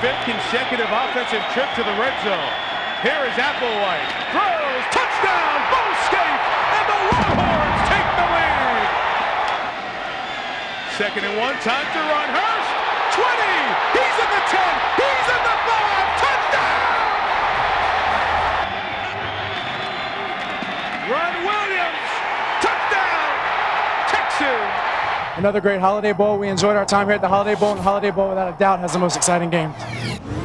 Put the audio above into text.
fifth consecutive offensive trip to the red zone. Here is Applewhite. Throws. Touchdown. Bo Scaife. And the Longhorns take the lead. 2nd and 1. Time to run. Hurst. 20. He's in the 10. He's in the 5. Touchdown. Run Williams. Touchdown. Texans. Another great Holiday Bowl. We enjoyed our time here at the Holiday Bowl, and the Holiday Bowl, without a doubt, has the most exciting games.